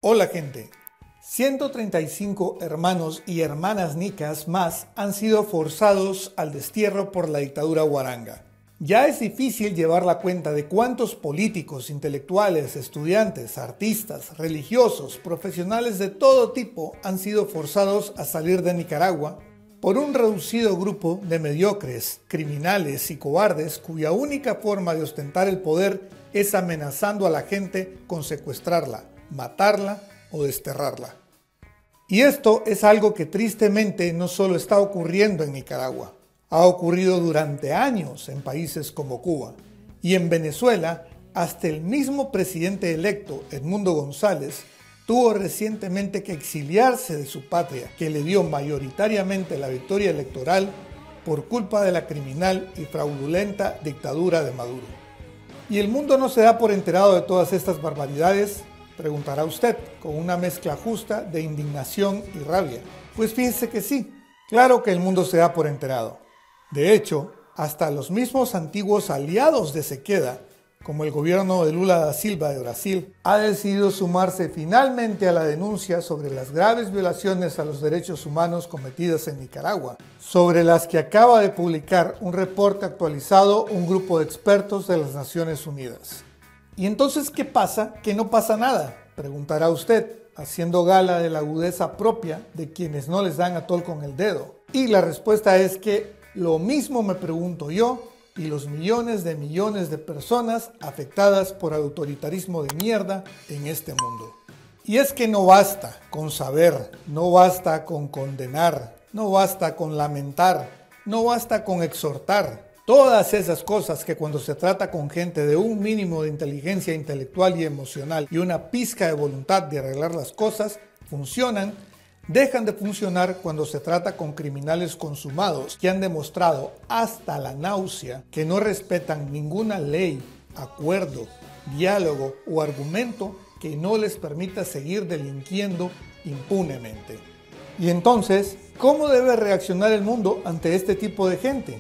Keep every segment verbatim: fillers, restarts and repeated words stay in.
Hola gente, ciento treinta y cinco hermanos y hermanas nicas más han sido forzados al destierro por la dictadura Huaranga. Ya es difícil llevar la cuenta de cuántos políticos, intelectuales, estudiantes, artistas, religiosos, profesionales de todo tipo han sido forzados a salir de Nicaragua por un reducido grupo de mediocres, criminales y cobardes cuya única forma de ostentar el poder es amenazando a la gente con secuestrarla, matarla o desterrarla. Y esto es algo que tristemente no solo está ocurriendo en Nicaragua, ha ocurrido durante años en países como Cuba, y en Venezuela hasta el mismo presidente electo, Edmundo González, tuvo recientemente que exiliarse de su patria, que le dio mayoritariamente la victoria electoral por culpa de la criminal y fraudulenta dictadura de Maduro. ¿Y el mundo no se da por enterado de todas estas barbaridades?, preguntará usted, con una mezcla justa de indignación y rabia. Pues fíjese que sí, claro que el mundo se da por enterado. De hecho, hasta los mismos antiguos aliados de Sequeda, como el gobierno de Lula da Silva de Brasil, ha decidido sumarse finalmente a la denuncia sobre las graves violaciones a los derechos humanos cometidas en Nicaragua, sobre las que acaba de publicar un reporte actualizado un grupo de expertos de las Naciones Unidas. ¿Y entonces qué pasa? Que no pasa nada, preguntará usted, haciendo gala de la agudeza propia de quienes no les dan atol con el dedo. Y la respuesta es que lo mismo me pregunto yo y los millones de millones de personas afectadas por autoritarismo de mierda en este mundo. Y es que no basta con saber, no basta con condenar, no basta con lamentar, no basta con exhortar. Todas esas cosas que cuando se trata con gente de un mínimo de inteligencia intelectual y emocional y una pizca de voluntad de arreglar las cosas, funcionan, dejan de funcionar cuando se trata con criminales consumados que han demostrado hasta la náusea que no respetan ninguna ley, acuerdo, diálogo o argumento que no les permita seguir delinquiendo impunemente. Y entonces, ¿cómo debe reaccionar el mundo ante este tipo de gente?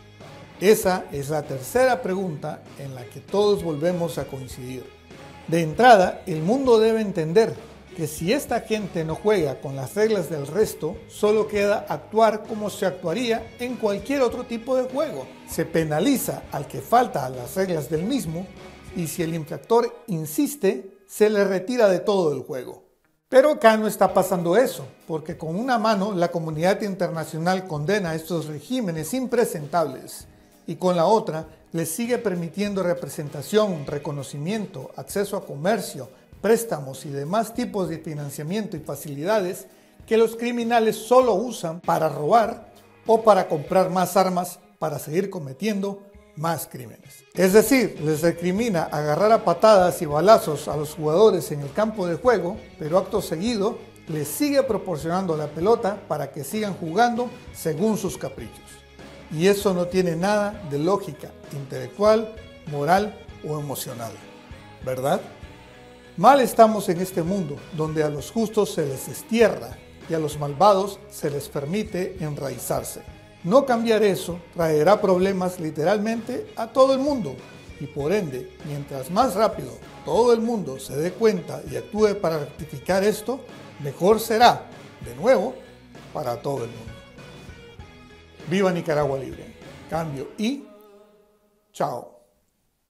Esa es la tercera pregunta en la que todos volvemos a coincidir. De entrada, el mundo debe entender que si esta gente no juega con las reglas del resto, solo queda actuar como se actuaría en cualquier otro tipo de juego. Se penaliza al que falta a las reglas del mismo y si el infractor insiste, se le retira de todo el juego. Pero acá no está pasando eso, porque con una mano la comunidad internacional condena a estos regímenes impresentables y con la otra les sigue permitiendo representación, reconocimiento, acceso a comercio, préstamos y demás tipos de financiamiento y facilidades que los criminales solo usan para robar o para comprar más armas para seguir cometiendo más crímenes. Es decir, les recrimina agarrar a patadas y balazos a los jugadores en el campo de juego, pero acto seguido les sigue proporcionando la pelota para que sigan jugando según sus caprichos. Y eso no tiene nada de lógica intelectual, moral o emocional, ¿verdad? Mal estamos en este mundo donde a los justos se les destierra y a los malvados se les permite enraizarse. No cambiar eso traerá problemas literalmente a todo el mundo y por ende, mientras más rápido todo el mundo se dé cuenta y actúe para rectificar esto, mejor será, de nuevo, para todo el mundo. Viva Nicaragua libre. Cambio y chao.